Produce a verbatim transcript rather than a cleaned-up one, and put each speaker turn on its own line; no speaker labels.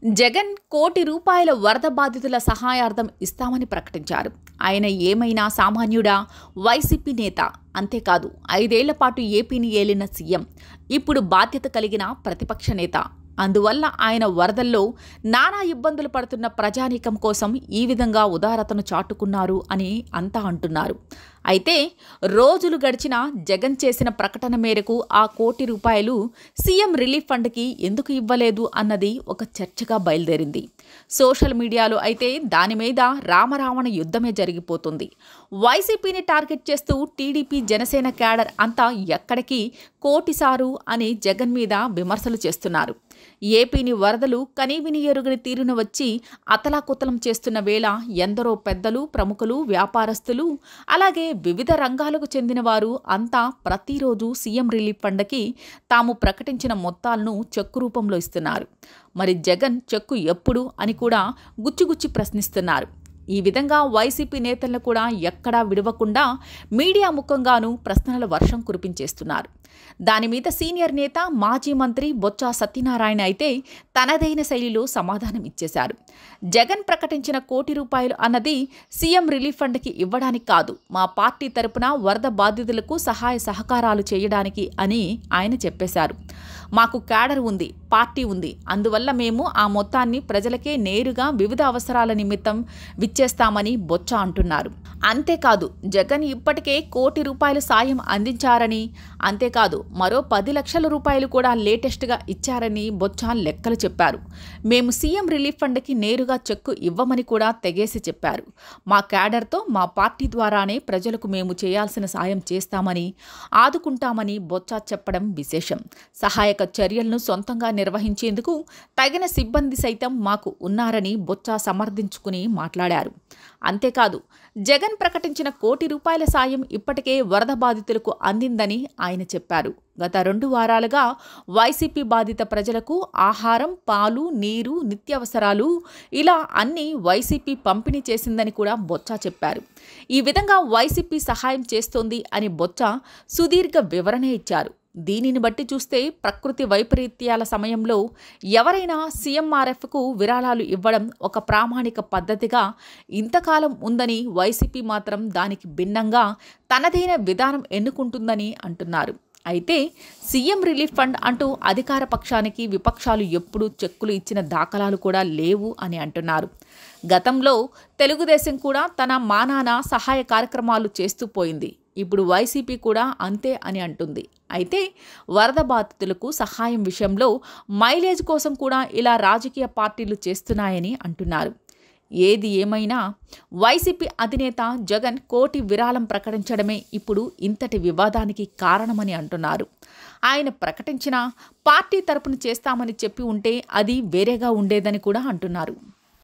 జగన్ కోటి రూపాయల వరద బాధితుల సహాయార్థం ఇస్తామని ప్రకటించారు. ఆయన ఏమైనా సామాన్యుడా? వైసీపీ నేత. అంతేకాదు, ఐదేళ్ల పాటు ఏపీని ఏలిన సీఎం, ఇప్పుడు బాధ్యత కలిగిన ప్రతిపక్ష నేత. అందువల్ల ఆయన వరదల్లో నానా ఇబ్బందులు పడుతున్న ప్రజానీకం కోసం ఈ విధంగా ఉదారతను చాటుకున్నారు అని అంతా అంటున్నారు. అయితే రోజులు గడిచినా జగన్ చేసిన ప్రకటన మేరకు ఆ కోటి రూపాయలు సీఎం రిలీఫ్ ఫండ్కి ఎందుకు ఇవ్వలేదు అన్నది ఒక చర్చగా బయలుదేరింది. సోషల్ మీడియాలో అయితే దాని మీద రామరావణ యుద్ధమే జరిగిపోతుంది. వైసీపీని టార్గెట్ చేస్తూ టీడీపీ జనసేన క్యాడర్ అంతా ఎక్కడికి కోటిసారు అని జగన్ మీద విమర్శలు చేస్తున్నారు. ఏపీని వరదలు కనీవిని ఎరుగని తీరున వచ్చి అతలాకుతలం చేస్తున్న వేళ ఎందరో పెద్దలు, ప్రముఖులు, వ్యాపారస్తులు, అలాగే వివిధ రంగాలకు చెందిన వారు అంతా ప్రతిరోజు సీఎం రిలీఫ్ ఫండ్కి తాము ప్రకటించిన మొత్తాలను చెక్కు రూపంలో ఇస్తున్నారు. మరి జగన్ చెక్కు ఎప్పుడు అని కూడా గుచ్చిగుచ్చి ప్రశ్నిస్తున్నారు. ఈ విధంగా వైసీపీ నేతలను కూడా ఎక్కడా విడవకుండా మీడియా ముఖంగానూ ప్రశ్నల వర్షం కురిపించేస్తున్నారు. దాని మీద సీనియర్ నేత, మాజీ మంత్రి బొత్స సత్యనారాయణ అయితే తనదైన శైలిలో సమాధానం ఇచ్చేశారు. జగన్ ప్రకటించిన కోటి రూపాయలు అన్నది సీఎం రిలీఫ్ ఫండ్కి ఇవ్వడానికి కాదు, మా పార్టీ తరపున వరద బాధితులకు సహాయ సహకారాలు చేయడానికి అని ఆయన చెప్పేశారు. మాకు క్యాడర్ ఉంది, పార్టీ ఉంది, అందువల్ల మేము ఆ మొత్తాన్ని ప్రజలకే నేరుగా వివిధ అవసరాల నిమిత్తం విచ్చేస్తామని బొత్స అంటున్నారు. అంతేకాదు, జగన్ ఇప్పటికే కోటి రూపాయలు సాయం అందించారని, అంతేకాదు మరో పది లక్షల రూపాయలు కూడా లేటెస్ట్గా ఇచ్చారని బొత్స లెక్కలు చెప్పారు. మేము సీఎం రిలీఫ్ ఫండ్కి నేరుగా చెక్కు ఇవ్వమని కూడా తెగేసి చెప్పారు. మా క్యాడర్తో, మా పార్టీ ద్వారానే ప్రజలకు మేము చేయాల్సిన సాయం చేస్తామని, ఆదుకుంటామని బొత్స చెప్పడం విశేషం. సహాయక చర్యలను సొంతంగా నిర్వహించేందుకు తగిన సిబ్బంది సైతం మాకు ఉన్నారని బొత్స సమర్థించుకుని మాట్లాడారు. అంతేకాదు, జగన్ ప్రకటించిన కోటి రూపాయల సాయం ఇప్పటికే వరద బాధితులకు అందిందని ఆయన చెప్పారు. గత రెండు వారాలుగా వైసీపీ బాధిత ప్రజలకు ఆహారం, పాలు, నీరు, నిత్యావసరాలు ఇలా అన్ని వైసీపీ పంపిణీ చేసిందని కూడా బొత్స చెప్పారు. ఈ విధంగా వైసీపీ సహాయం చేస్తోంది అని బొత్స సుదీర్ఘ వివరణ ఇచ్చారు. దీనిని బట్టి చూస్తే ప్రకృతి వైపరీత్యాల సమయంలో ఎవరైనా సీఎంఆర్ఎఫ్కు విరాళాలు ఇవ్వడం ఒక ప్రామాణిక పద్ధతిగా ఇంతకాలం ఉందని, వైసీపీ మాత్రం దానికి భిన్నంగా తనదైన విధానం ఎన్నుకుంటుందని అంటున్నారు. అయితే సీఎం రిలీఫ్ ఫండ్ అంటూ అధికార పక్షానికి విపక్షాలు ఎప్పుడూ చెక్కులు ఇచ్చిన దాఖలాలు కూడా లేవు అని అంటున్నారు. గతంలో తెలుగుదేశం కూడా తన మానాన సహాయ కార్యక్రమాలు చేస్తూ పోయింది. ఇప్పుడు వైసీపీ కూడా అంతే అని అంటుంది. అయితే వరద బాధితులకు సహాయం విషయంలో మైలేజ్ కోసం కూడా ఇలా రాజకీయ పార్టీలు చేస్తున్నాయని అంటున్నారు. ఏది ఏమైనా వైసీపీ అధినేత జగన్ కోటి విరాళం ప్రకటించడమే ఇప్పుడు ఇంతటి వివాదానికి కారణమని అంటున్నారు. ఆయన ప్రకటించిన పార్టీ తరపున చేస్తామని చెప్పి ఉంటే అది వేరేగా ఉండేదని కూడా అంటున్నారు.